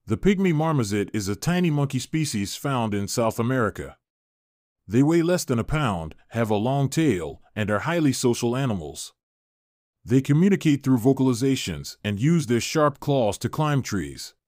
The Pygmy Marmoset is a tiny monkey species found in South America. They weigh less than a pound, have a long tail, and are highly social animals. They communicate through vocalizations and use their sharp claws to climb trees.